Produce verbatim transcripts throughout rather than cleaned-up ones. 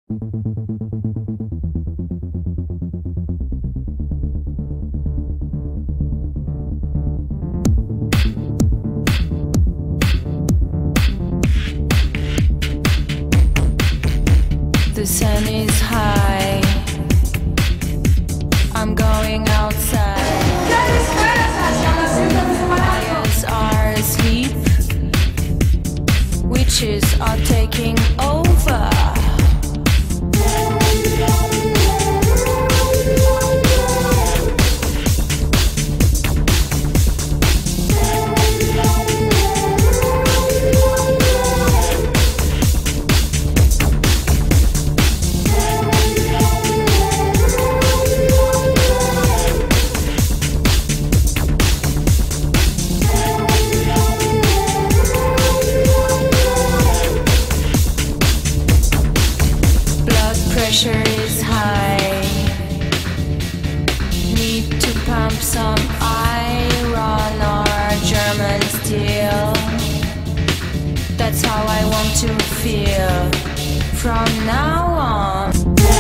The sun is high. I'm going outside. Lions are asleep. Witches are taking over. Pressure is high. Need to pump some iron or German steel. That's how I want to feel from now on.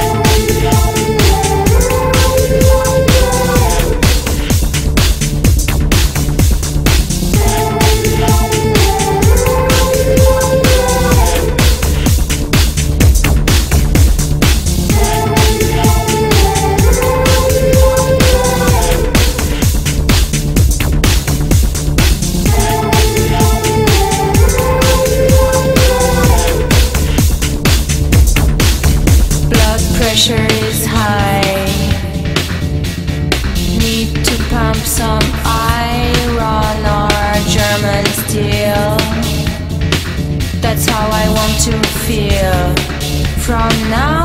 Pressure is high. Need to pump some iron or German steel. That's how I want to feel from now